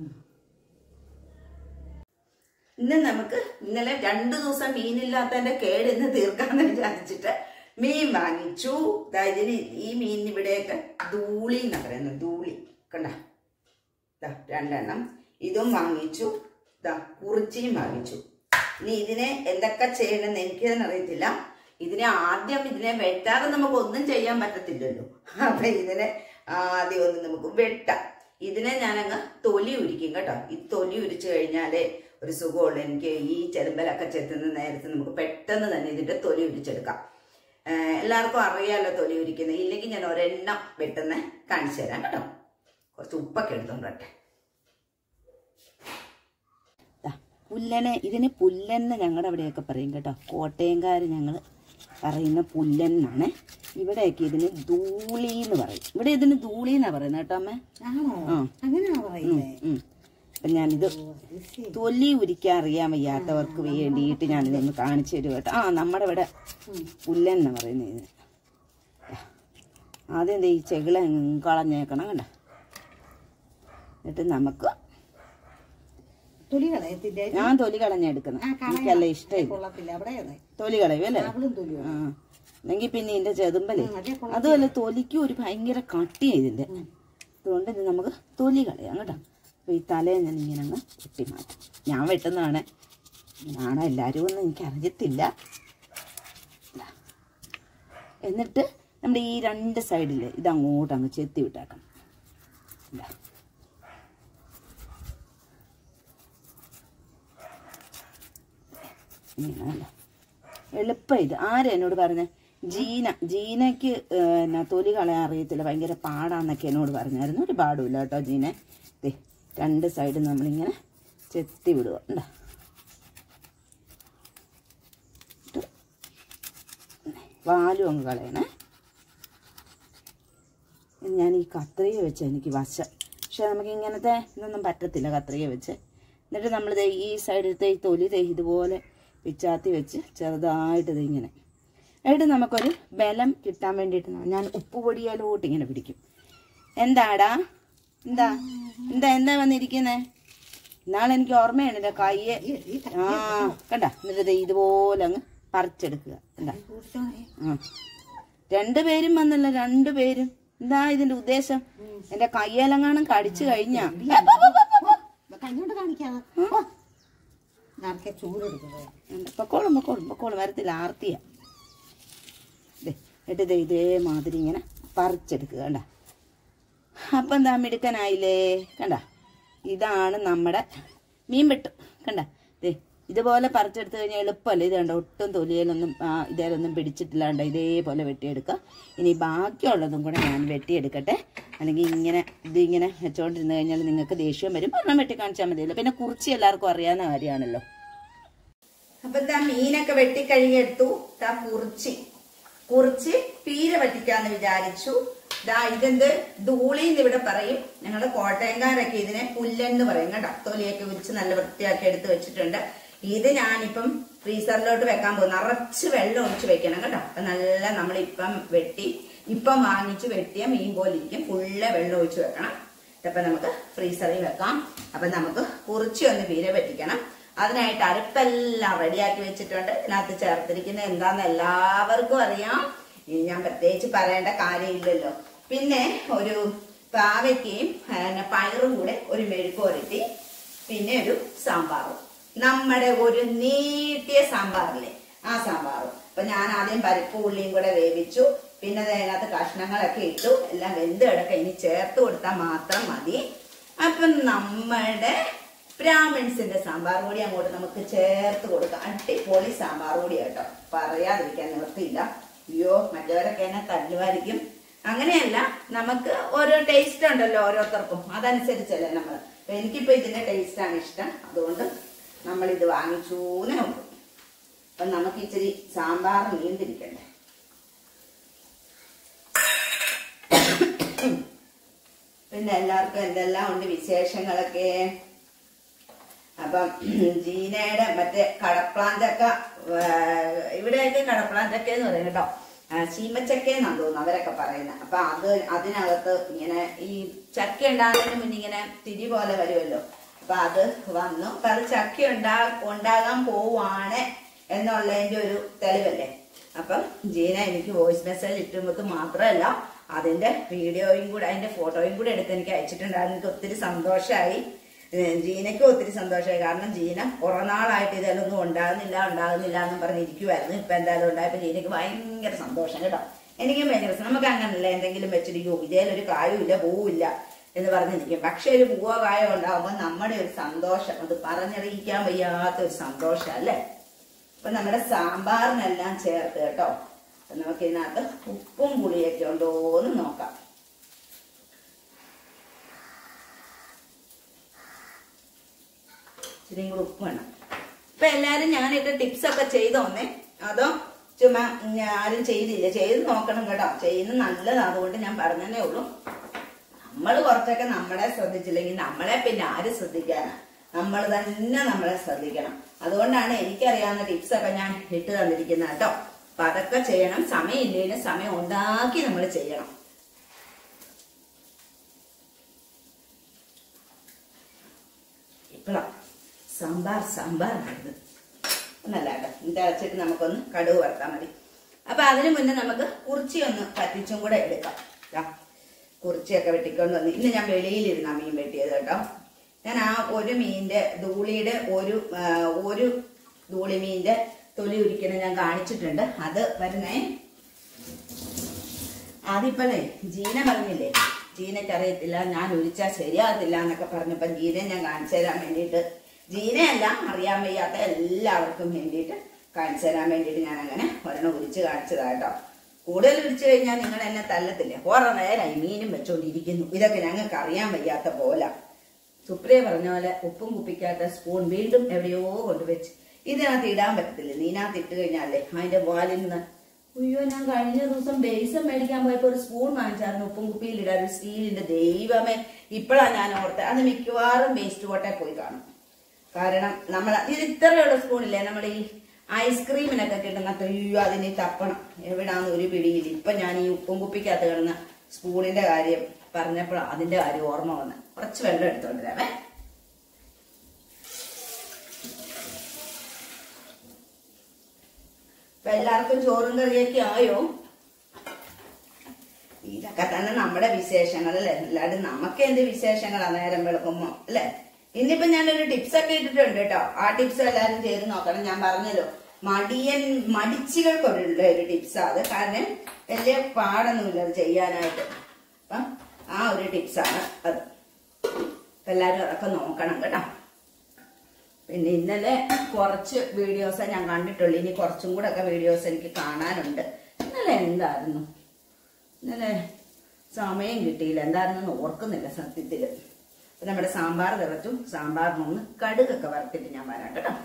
ഇന്ന് നമുക്ക് ഇന്നലെ 2 ദിവസം മീനില്ലാത്തതിന്റെ കേട് ഇന്ന് തീർക്കാന്ന് വിചാരിച്ചിട്ട് മീൻ വാങ്ങിച്ചു. ഇതിന് ഈ മീനിന് ഇവിടെയൊക്കെ ധൂളി എന്നാ പറയുന്നത്, ധൂളി കണ്ട 2 എണ്ണം ഇതും വാങ്ങിച്ചു. കുറിച്ചിയും വാങ്ങിച്ചു. ഇനി ഇതിനെ എന്തൊക്കെ ചെയ്യണമെന്ന് എനിക്ക് തന്നെ അറിയത്തില്ല. ഇതിനെ വെട്ടാതെ നമുക്ക് ഒന്നും ചെയ്യാൻ പറ്റത്തില്ലല്ലോ. അപ്പൊ ഇതിനെ ആദ്യം ഒന്ന് നമുക്ക് വെട്ടാം. ഇതിനെ ഞാനങ്ങ് തൊലി ഉരിക്കും കേട്ടോ. ഈ തൊലി ഉരിച്ചു കഴിഞ്ഞാലേ ഒരു സുഖമുള്ളൂ. എനിക്ക് ഈ ചെറുമ്പലൊക്കെ ചെത്തുന്ന നേരത്തെ നമുക്ക് പെട്ടെന്ന് തന്നെ ഇതിന്റെ തൊലി ഉരിച്ചെടുക്കാം. എല്ലാവർക്കും അറിയാലോ തൊലി ഉരിക്കുന്നത്. ഇല്ലെങ്കിൽ ഞാൻ ഒരെണ്ണം വെട്ടുന്ന കാണിച്ചു തരാം കേട്ടോ. കുറച്ച് ഉപ്പൊക്കെ എടുത്തോണ്ട് വരട്ടെ. ഇതിന് പുല്ലെന്ന് ഞങ്ങളുടെ അവിടെയൊക്കെ പറയും കേട്ടോ. കോട്ടയംകാർ ഞങ്ങൾ പറയുന്ന പുല്ലെന്നാണ്. ഇവിടെയൊക്കെ ഇതിന് ധൂളി എന്ന് പറയും. ഇവിടെ ഇതിന് ധൂളി എന്നാ പറയുന്നത് കേട്ടോ അമ്മ. അപ്പൊ ഞാനിത് തൊലി ഉരിക്കാൻ അറിയാൻ വയ്യാത്തവർക്ക് വേണ്ടിയിട്ട് ഞാനിതൊന്ന് കാണിച്ചു തരും കേട്ടോ. നമ്മുടെ ഇവിടെ പുല്ലെന്നാ പറയുന്നത് ഇതിന്. ആദ്യം ഈ ചെകിള കളഞ്ഞേക്കണം കണ്ട. എന്നിട്ട് നമുക്ക് ഞാൻ തൊലി കളഞ്ഞെടുക്കുന്നത് എനിക്കല്ല ഇഷ്ടമില്ല. തൊലി കളയും അല്ലേ? അല്ലെങ്കിൽ പിന്നെ ഇതിന്റെ ചെതുമ്പലേ അതുമല്ല തൊലിക്ക് ഒരു ഭയങ്കര കട്ടിയാ ഇതിന്റെ. അതുകൊണ്ട് ഇത് നമുക്ക് തൊലി കളയാം കേട്ടോ. അപ്പൊ ഈ തലയെ ഞാൻ ഇങ്ങനെ അങ്ങ് വെട്ടി മാറ്റും. ഞാൻ വെട്ടുന്നതാണ്. ഞാണോ എല്ലാവരും ഒന്നും എനിക്കറിയത്തില്ല. എന്നിട്ട് നമ്മുടെ ഈ 2 സൈഡില് ഇത് അങ്ങോട്ട് അങ്ങ് ചെത്തി വിട്ടേക്കണം. എളുപ്പം ഇത്. ആരാ എന്നോട് പറഞ്ഞേ? ജീനയ്ക്ക് തൊലി കളയാൻ അറിയത്തില്ല, ഭയങ്കര പാടാന്നൊക്കെ എന്നോട് പറഞ്ഞായിരുന്നു. ഒരു പാടുമില്ല കേട്ടോ ജീന. 2 സൈഡ് നമ്മളിങ്ങനെ ചെത്തി വിടുക. വാലും അങ്ങ് കളയണേ. ഞാൻ ഈ കത്രിക വെച്ച് എനിക്ക് വശം, പക്ഷെ നമുക്ക് ഇങ്ങനത്തെ ഇതൊന്നും പറ്റത്തില്ല കത്രിക വെച്ച്. എന്നിട്ട് നമ്മളിത് ഈ സൈഡിലത്തെ ഈ തൊലി ഇതുപോലെ പിച്ചാത്തി വെച്ച് ചെറുതായിട്ട് ഇത് ഇങ്ങനെ എന്നിട്ട് നമുക്കൊരു ബലം കിട്ടാൻ വേണ്ടിയിട്ട് ഞാൻ ഉപ്പുപൊടിയാലോട്ട് ഇങ്ങനെ പിടിക്കും. എന്താടാ എന്താ എന്താ എന്താ വന്നിരിക്കുന്നേ? നാളെനിക്ക് ഓർമ്മയാണ് കയ്യെ കണ്ട. എന്നിട്ട് ഇതുപോലെ അങ്ങ് പറിച്ചെടുക്കുക. എന്താ 2 പേരും വന്നല്ലോ, 2 പേരും. എന്താ ഇതിന്റെ ഉദ്ദേശം? എന്റെ കയ്യേലെങ്ങാനും കടിച്ചു കഴിഞ്ഞാ പൊക്കോളും വരത്തില്ല, ആർത്തിയ. എന്നിട്ട് ഇതേമാതിരി ഇങ്ങനെ പറിച്ചെടുക്കുക കണ്ട. അപ്പം എന്താ മിടുക്കനായില്ലേ കണ്ട. ഇതാണ് നമ്മുടെ മീൻ വെട്ടും കണ്ട. ഇതുപോലെ പറിച്ചെടുത്ത് കഴിഞ്ഞാൽ എളുപ്പമല്ലേ. ഇത് കണ്ട ഒട്ടും തൊലിയിലൊന്നും ഇതേലൊന്നും പിടിച്ചിട്ടില്ലാണ്ട് ഇതേപോലെ വെട്ടിയെടുക്കുക. ഇനി ബാക്കിയുള്ളതും കൂടെ ഞാൻ വെട്ടിയെടുക്കട്ടെ. അല്ലെങ്കിൽ ഇതിങ്ങനെ വെച്ചോണ്ടിരുന്ന് കഴിഞ്ഞാൽ നിങ്ങൾക്ക് ദേഷ്യം വരും. ഒരെണ്ണം വെട്ടി കാണിച്ചാൽ മതിയല്ലോ. പിന്നെ കുറിച്ച് എല്ലാവർക്കും അറിയാവുന്ന കാര്യമാണല്ലോ. അപ്പൊ മീനൊക്കെ വെട്ടിക്കഴുകിയെടുത്തു. കുറിച്ച് പീര വറ്റിക്കാന്ന് വിചാരിച്ചു. ഇതെന്ത് ധൂളിന്ന് ഇവിടെ പറയും. ഞങ്ങളുടെ കോട്ടയംകാരൊക്കെ ഇതിനെ പുല്ലെന്ന് പറയും കേട്ടോ. തൊലിയൊക്കെ വിരിച്ച് നല്ല വൃത്തിയാക്കി എടുത്ത് വെച്ചിട്ടുണ്ട്. ഇത് ഞാനിപ്പം ഫ്രീസറിലോട്ട് വെക്കാൻ പോകും. നിറച്ച് വെള്ളം ഒഴിച്ച് വെക്കണം കേട്ടോ. അപ്പൊ നല്ല നമ്മളിപ്പം വാങ്ങിച്ച് വെട്ടിയ മീൻ പോലെ ഇരിക്കും. ഫുള്ള് വെള്ളം ഒഴിച്ച് വെക്കണം. അപ്പൊ നമുക്ക് ഫ്രീസറിൽ വെക്കാം. അപ്പൊ നമുക്ക് കുറിച്ച് ഒന്ന് പീര പറ്റിക്കണം. അതിനായിട്ട് അരപ്പെല്ലാം റെഡിയാക്കി വെച്ചിട്ടുണ്ട്. ഇതിനകത്ത് ചേർത്തിരിക്കുന്ന എന്താന്ന് എല്ലാവർക്കും അറിയാം. ഇനി ഞാൻ പ്രത്യേകിച്ച് പറയേണ്ട കാര്യമില്ലല്ലോ. പിന്നെ ഒരു പാവയ്ക്കയും പയറും കൂടെ ഒരു മെഴുക്കുവരട്ടി, പിന്നെ ഒരു സാമ്പാറും. നമ്മുടെ ഒരു നീട്ടിയ സാമ്പാറില്ലേ, ആ സാമ്പാറും. അപ്പൊ ഞാൻ ആദ്യം പരിപ്പ് ഉള്ളിയും കൂടെ വേവിച്ചു. പിന്നെ അതിനകത്ത് കഷ്ണങ്ങളൊക്കെ ഇട്ടു. എല്ലാം വെന്ത് കിടക്ക. ഇനി ചേർത്ത് കൊടുത്താൽ മാത്രം മതി. അപ്പൊ നമ്മുടെ ബ്രാഹ്മിൺസിന്റെ സാമ്പാർ കൂടി അങ്ങോട്ട് നമുക്ക് ചേർത്ത് കൊടുക്കാം. അടിപൊളി സാമ്പാർ കൂടി കേട്ടോ, പറയാതിരിക്കാൻ നിവർത്തിയില്ല. അയ്യോ മറ്റവരൊക്കെ എന്നെ തല്ലുമായിരിക്കും. അങ്ങനെയല്ല, നമുക്ക് ഓരോ ടേസ്റ്റ് ഉണ്ടല്ലോ ഓരോരുത്തർക്കും, അതനുസരിച്ചല്ലേ നമ്മൾ. എനിക്കിപ്പോ ഇതിന്റെ ടേസ്റ്റാണ് ഇഷ്ടം, അതുകൊണ്ട് നമ്മൾ ഇത് വാങ്ങിച്ചൂന്നേ ഉള്ളൂ. അപ്പൊ നമുക്ക് ഇച്ചിരി സാമ്പാർ നീണ്ടിരിക്കണ്ടേ. പിന്നെ എല്ലാവർക്കും എന്തെല്ലാം ഉണ്ട് വിശേഷങ്ങളൊക്കെ. അപ്പം ജീനയുടെ മറ്റേ കടപ്ലാന്തക്ക, ഇവിടെയൊക്കെ കടപ്ലാന്തക്ക എന്ന് പറയും കേട്ടോ, ചീമച്ചക്കയെന്നാണ് തോന്നുന്നു അവരൊക്കെ പറയുന്നത്. അപ്പൊ അതിനകത്ത് ഇങ്ങനെ ഈ ചക്ക ഉണ്ടാകുന്നതിന് മുന്നേ ഇങ്ങനെ തിരി പോലെ വരുമല്ലോ, അപ്പൊ അത് വന്നു. അപ്പൊ അത് ചക്ക ഉണ്ടാകാൻ പോവാണ് എന്നുള്ളതിന്റെ ഒരു തെളിവല്ലേ. അപ്പം ജീന എനിക്ക് വോയിസ് മെസ്സേജ് ഇട്ടുമ്പോൾ മാത്രമല്ല അതിന്റെ വീഡിയോയും കൂടെ അതിന്റെ ഫോട്ടോയും കൂടെ എടുത്ത് എനിക്ക് അയച്ചിട്ടുണ്ടായിരുന്നു. എനിക്ക് ഒത്തിരി സന്തോഷമായി, ജീനയ്ക്കും ഒത്തിരി സന്തോഷമായി. കാരണം ജീന കുറെ നാളായിട്ട് ഇതെല്ലാം ഉണ്ടാകുന്നില്ല എന്നും പറഞ്ഞിരിക്കുമായിരുന്നു. ഇപ്പൊ എന്തായാലും ഉണ്ടായപ്പോ ജീനയ്ക്ക് ഭയങ്കര സന്തോഷം കേട്ടോ. എനിക്കും ഭയങ്കര, നമുക്ക് അങ്ങനല്ല എന്തെങ്കിലും വെച്ചിരിക്കും ഇതിലൊരു കായും ഇല്ല പൂവും ഇല്ല എന്ന് പറഞ്ഞിരിക്കും. പക്ഷെ ഒരു പൂവോ കായോ ഉണ്ടാകുമ്പോൾ നമ്മുടെ ഒരു സന്തോഷം അത് പറഞ്ഞറിയിക്കാൻ വയ്യാത്ത ഒരു സന്തോഷം അല്ലേ. അപ്പൊ നമ്മുടെ സാമ്പാറിനെല്ലാം ചേർത്ത് കേട്ടോ, നമുക്ക് ഇതിനകത്ത് ഉപ്പും പുളിയൊക്കെ ഉണ്ടോന്ന് നോക്കാം. ഇച്ചിരിയും കൂടെ ഉപ്പ് വേണം. ഇപ്പൊ എല്ലാരും ഞാനിട്ട് ടിപ്സ് ഒക്കെ ചെയ്തോന്നേ, അതോ ചുമ്മാ ആരും ചെയ്തില്ല? ചെയ്ത് നോക്കണം കേട്ടോ, ചെയ്യുന്നത് നല്ലതാണ്. അതുകൊണ്ട് ഞാൻ പറഞ്ഞതേ ഉള്ളൂ. നമ്മൾ കുറച്ചൊക്കെ നമ്മളെ ശ്രദ്ധിച്ചില്ലെങ്കിൽ നമ്മളെ പിന്നെ ആര് ശ്രദ്ധിക്കാനാ? നമ്മൾ തന്നെ നമ്മളെ ശ്രദ്ധിക്കണം. അതുകൊണ്ടാണ് എനിക്കറിയാവുന്ന ടിപ്സ് ഒക്കെ ഞാൻ ഇട്ട് തന്നിരിക്കുന്നത് കേട്ടോ. അപ്പൊ അതൊക്കെ ചെയ്യണം. സമയമില്ലേലും സമയം ഉണ്ടാക്കി നമ്മൾ ചെയ്യണം. ഇപ്പഴാ സാമ്പാർ ഒന്നല്ല കേട്ടോ, ഇത് അടച്ചിട്ട് നമുക്കൊന്ന് കടുക് വറുത്താൽ മതി. അപ്പൊ അതിനു മുന്നേ നമുക്ക് കുറിച്ചി ഒന്ന് പറ്റിച്ചും കൂടെ എടുക്കാം. കുറിച്ചിയൊക്കെ വെട്ടിക്കൊണ്ട് വന്ന് ഇന്ന് ഞാൻ വെളിയിലിരുന്ന മീൻ വെട്ടിയത് കേട്ടോ. ഞാൻ ആ ഒരു മീനിന്റെ ധൂളിയുടെ ഒരു ധൂളി മീനിന്റെ തൊലി ഉരിക്കണം ഞാൻ കാണിച്ചിട്ടുണ്ട്. അത് വരുന്നേ അതിപ്പല്ലേ ജീന പറഞ്ഞില്ലേ, ജീനയ്ക്ക് അറിയത്തില്ല ഞാൻ ഉരിച്ചാൽ ശരിയാകത്തില്ല എന്നൊക്കെ പറഞ്ഞപ്പോ ജീനയെ ഞാൻ കാണിച്ചു തരാൻ വേണ്ടിയിട്ട്, ജീനയല്ല അറിയാൻ വയ്യാത്ത എല്ലാവർക്കും വേണ്ടിയിട്ട് കാണിച്ചു തരാൻ വേണ്ടിയിട്ട് ഞാൻ അങ്ങനെ ഒരെണ്ണം ഉരിച്ച് കാണിച്ചതാട്ടോ. കൂടുതൽ ഉരിച്ചു കഴിഞ്ഞാൽ നിങ്ങൾ എന്നെ തല്ലത്തില്ലേ. കുറെ നേരമായി മീനും വെച്ചോണ്ടിരിക്കുന്നു. ഇതൊക്കെ ഞങ്ങൾക്ക് അറിയാൻ വയ്യാത്ത പോലെ. സുപ്രിയ പറഞ്ഞ പോലെ ഉപ്പും കുപ്പിക്കാത്ത സ്പൂൺ വീണ്ടും എവിടെയോ കൊണ്ടുവച്ച് ഇതിനകത്ത് ഇടാൻ പറ്റത്തില്ല. നീനകത്ത് ഇട്ട് കഴിഞ്ഞാലേ അതിന്റെ വാലിൽ നിന്ന്, അയ്യോ ഞാൻ കഴിഞ്ഞ ദിവസം ബേസം മേടിക്കാൻ പോയപ്പോ ഒരു സ്പൂൺ വാങ്ങിച്ചായിരുന്നു ഉപ്പും കുപ്പിയിൽ ഇടാൻ, ഒരു സ്റ്റീലിന്റെ. ദൈവമേ, ഇപ്പോഴാണ് ഞാൻ ഓർത്തത്. അത് മിക്കവാറും വേസ്റ്റ് കോട്ടയിൽ പോയി കാണും. കാരണം നമ്മൾ ഇത് ഇത്രയുള്ള സ്പൂണില്ലേ നമ്മൾ ഈ ഐസ്ക്രീമിനൊക്കെ കിട്ടുന്ന, അയ്യോ അതിന് തപ്പണം എവിടാന്ന് ഒരു പിടിയിൽ. ഇപ്പൊ ഞാൻ ഈ ഉപ്പും കുപ്പിക്കകത്ത് കിടന്ന സ്പൂണിന്റെ കാര്യം പറഞ്ഞപ്പോൾ അതിന്റെ കാര്യം ഓർമ്മ വന്ന് കുറച്ച് വെള്ളം എടുത്തോണ്ടിരാവേ. ഇപ്പൊ എല്ലാവർക്കും ചോറും കറിയൊക്കെ ആയോ? ഇതൊക്കെ തന്നെ നമ്മുടെ വിശേഷങ്ങൾ അല്ലേ. അല്ലാണ്ട് നമുക്ക് എന്ത് വിശേഷങ്ങളാ നേരം വെളുക്കുമ്പോ അല്ലെ. ഇന്നിപ്പോ ഞാനൊരു ടിപ്സ് ഒക്കെ ഇട്ടിട്ടുണ്ട് കേട്ടോ. ആ ടിപ്സ് എല്ലാരും ചെയ്ത് നോക്കണം. ഞാൻ പറഞ്ഞല്ലോ മടിച്ചികൾക്കുള്ള ഒരു ടിപ്സാ അത്. കാരണം വലിയ പാടൊന്നുമില്ല അത് ചെയ്യാനായിട്ട്. അപ്പം ആ ഒരു ടിപ്സാണ് അത്. എല്ലാരും അതൊക്കെ നോക്കണം കേട്ടോ. പിന്നെ ഇന്നലെ കുറച്ച് വീഡിയോസ് ഞാൻ കണ്ടിട്ടുള്ളൂ. ഇനി കുറച്ചും കൂടെ ഒക്കെ വീഡിയോസ് എനിക്ക് കാണാനുണ്ട്. ഇന്നലെ എന്തായിരുന്നു, ഇന്നലെ സമയം കിട്ടിയില്ല, എന്തായിരുന്നെന്ന് ഓർക്കുന്നില്ല സത്യത്തില്. നമ്മുടെ സാമ്പാർ തിളച്ചു. സാമ്പാറിനൊന്ന് കടുകൊക്കെ വറുത്തിട്ട് ഞാൻ വരാം കേട്ടോ.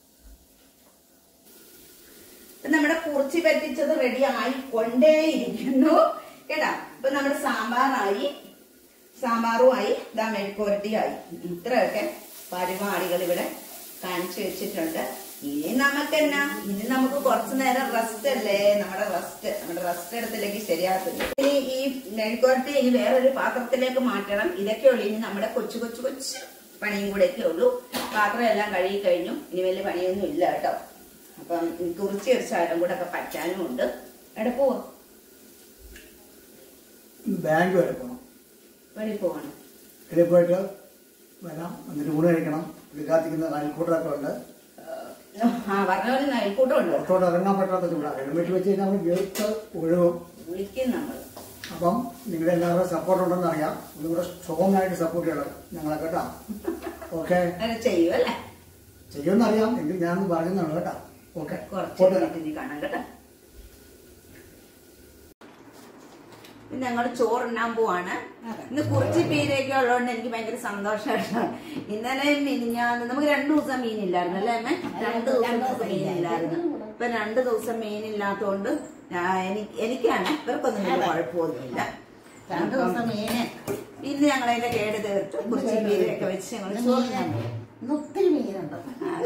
നമ്മുടെ കുറിച്ചി പറ്റിച്ചത് റെഡി ആയിക്കൊണ്ടേയിരിക്കുന്നു കേട്ടോ. ഇപ്പൊ നമ്മുടെ സാമ്പാറുമായി ഇതാ മെഴുക്കുവരട്ടിയായി. ഇത്രയൊക്കെ പരിപാടികൾ ഇവിടെ കാണിച്ചു വെച്ചിട്ടുണ്ട്. ഇനി നമുക്ക് കുറച്ചു നേരം റെസ്റ്റ് അല്ലേ. നമ്മുടെ റെസ്റ്റ് എടുത്തില്ലെങ്കിൽ ശരിയാകത്തില്ല. ഇനി ഈ മെഴുക്കുവരട്ടി ഇനി വേറൊരു പാത്രത്തിലേക്ക് മാറ്റണം. ഇതൊക്കെ ഉള്ളു ഇനി നമ്മുടെ കൊച്ചു പണിയും കൂടെ ഒക്കെ ഉള്ളൂ. പാത്രം എല്ലാം കഴുകി കഴിഞ്ഞു. ഇനി വലിയ പണിയൊന്നും ഇല്ല കേട്ടോ. അപ്പം കുറിച്ച് ഒരു ശകലം കൂടെ ഒക്കെ പറ്റാനും ഉണ്ട്. എവിടെ പോവാ? ബാങ്ക് വരെ പോകണം. പോവാണ്. ഇതിൽ പോയിട്ട് വരാം. എന്നിട്ട് ഊണ് കഴിക്കണം. കാത്തിക്കുന്ന അയൽക്കൂട്ടമൊക്കെ ഉണ്ട്. പറഞ്ഞ പോലെ അയൽക്കൂട്ടം ഉണ്ട്. പുറത്തോട്ട് ഇറങ്ങാൻ പറ്റാത്ത ചൂടാണ്. ഹെൽമെറ്റ് വെച്ച് കഴിഞ്ഞാൽ നമ്മൾ വീട്ട് ഒഴുകും. വിളിക്കും നമ്മൾ. അപ്പം നിങ്ങളുടെ എല്ലാവരും സപ്പോർട്ട് ഉണ്ടെന്ന് അറിയാം. ഒന്നുകൂടെ സ്ട്രോങ് ആയിട്ട് സപ്പോർട്ട് ചെയ്യണം ഞങ്ങളെ കേട്ടോ. ഓക്കെ, അങ്ങനെ ചെയ്യും അല്ലേ? ചെയ്യുമെന്ന് അറിയാം, എങ്കിൽ ഞാനൊന്ന് പറയുന്നതാണ് കേട്ടോ. ഓക്കെ, കുറച്ച് കാണാം കേട്ടോ. ഞങ്ങൾ ചോറുണ്ണാൻ പോവാണ്. ഇന്ന് കുറച്ച് പേരൊക്കെ ഉള്ളതുകൊണ്ട് എനിക്ക് ഭയങ്കര സന്തോഷമാണ്. ഇന്നലെ മിനിഞ്ഞാന്ന് നമുക്ക് 2 ദിവസം മീനില്ലായിരുന്നു അല്ലേ അമ്മ? 2 ദിവസം മീനില്ലായിരുന്നു. ഇപ്പൊ 2 ദിവസം മീനില്ലാത്തോണ്ട് എനിക്കാണ്, ഇവർക്കൊന്നും വലിയ കുഴപ്പമൊന്നുമില്ല. 2 ദിവസം മീന് ഇന്ന് ഞങ്ങൾ അതിന്റെ കേട് തീർത്തു കുറച്ച് പേരൊക്കെ വെച്ച് ഞങ്ങൾ ചോറിനാൻ പോകും. ഒത്തിരി മീനുണ്ട്.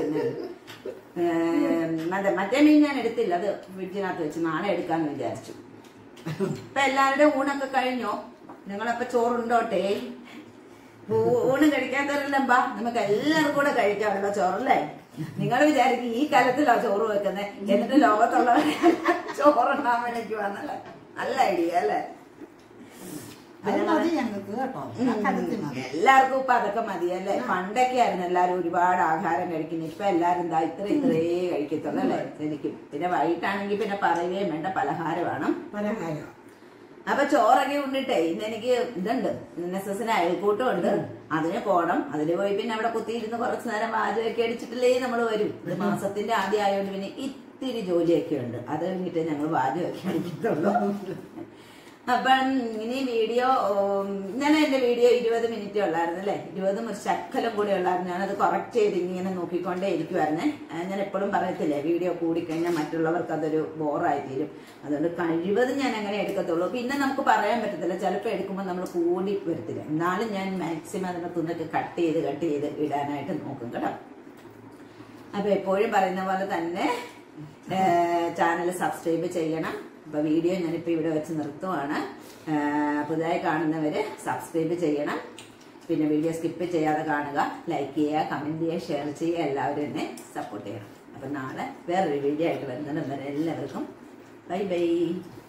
അതെ, മറ്റേ മീൻ ഞാൻ എടുത്തില്ല, അത് ഫ്രിഡ്ജിനകത്ത് വെച്ച് നാളെ എടുക്കാന്ന് വിചാരിച്ചു. ഇപ്പൊ എല്ലാവരുടെ ഊണൊക്കെ കഴിഞ്ഞോ? നിങ്ങളപ്പോ ചോറുണ്ടോട്ടെ? ഊണ് കഴിക്കാത്തവരെല്ലാം ബാ, നമുക്ക് എല്ലാവർക്കും കൂടെ കഴിക്കാമല്ലോ ചോറല്ലേ? നിങ്ങൾ വിചാരിക്കും ഈ കാലത്തിലോ ചോറ് വെക്കുന്നത്, എന്നിട്ട് ലോകത്തുള്ളവരെ ചോറുണ്ടാൻ വേണ്ടിക്ക് വന്നല്ലേ? നല്ല ഐഡിയ അല്ലേ? ഞങ്ങൾക്ക് കേട്ടോ, എല്ലാവർക്കും ഇപ്പൊ അതൊക്കെ മതിയല്ലേ? പണ്ടൊക്കെ ആയിരുന്നു എല്ലാരും ഒരുപാട് ആഹാരം കഴിക്കുന്നത്. ഇപ്പൊ എല്ലാരും എന്താ ഇത്രേ കഴിക്കത്തുള്ളൂ അല്ലേ? എനിക്കും പിന്നെ വൈകിട്ടാണെങ്കിൽ പിന്നെ പറയുകയും വേണ്ട, പലഹാരമാണ്. അപ്പൊ ചോറൊക്കെ ഉണ്ടിട്ടേ ഇന്ന് എനിക്ക് ഇതുണ്ട്, NSS അയൽക്കൂട്ടം ഉണ്ട്, അതിന് പോണം. അതിന് പോയി പിന്നെ അവിടെ കുത്തിയിരുന്ന് കുറച്ചു നേരം പാചകമൊക്കെ അടിച്ചിട്ടില്ലേ നമ്മൾ വരും. ഇത് മാസത്തിന്റെ ആദ്യം ആയതുകൊണ്ട് പിന്നെ ഇത്തിരി ജോലിയൊക്കെ ഉണ്ട്. അത് കഴിഞ്ഞിട്ട് ഞങ്ങൾ പാചകമൊക്കെ അടിക്കത്തുള്ളൂ. അപ്പം ഇനി വീഡിയോ, ഇന്നലെ എന്റെ വീഡിയോ 20 മിനിറ്റ് ഉള്ളായിരുന്നു അല്ലെ? 20 ഒരു ശക്കലം കൂടി ഉള്ളായിരുന്നു. ഞാനത് കറക്റ്റ് ചെയ്ത് ഇങ്ങനെ നോക്കിക്കൊണ്ടേ ഇരിക്കുവായിരുന്നേ. ഞാൻ എപ്പോഴും പറയത്തില്ലേ, വീഡിയോ കൂടിക്കഴിഞ്ഞാൽ മറ്റുള്ളവർക്ക് അതൊരു ബോറായി തീരും. അതുകൊണ്ട് കഴിവതും ഞാൻ അങ്ങനെ എടുക്കത്തുള്ളൂ. പിന്നെ നമുക്ക് പറയാൻ പറ്റത്തില്ല, ചിലപ്പോൾ എടുക്കുമ്പോൾ നമ്മൾ കൂടി വരത്തില്ല. എന്നാലും ഞാൻ മാക്സിമം അതിനകത്തുനിന്നൊക്കെ കട്ട് ചെയ്ത് ഇടാനായിട്ട് നോക്കും കേട്ടോ. അപ്പൊ എപ്പോഴും പറയുന്ന പോലെ തന്നെ ചാനൽ സബ്സ്ക്രൈബ് ചെയ്യണം. അപ്പൊ വീഡിയോ ഞാനിപ്പോ ഇവിടെ വെച്ച് നിർത്തുവാണ്. പുതുതായി കാണുന്നവര് സബ്സ്ക്രൈബ് ചെയ്യണം. പിന്നെ വീഡിയോ സ്കിപ്പ് ചെയ്യാതെ കാണുക, ലൈക്ക് ചെയ്യുക, കമന്റ് ചെയ്യുക, ഷെയർ ചെയ്യുക. എല്ലാവരും എന്നെ സപ്പോർട്ട് ചെയ്യണം. അപ്പൊ നാളെ വേറൊരു വീഡിയോ ആയിട്ട് വരുന്നുണ്ട്. എല്ലാവർക്കും ബൈ ബൈ.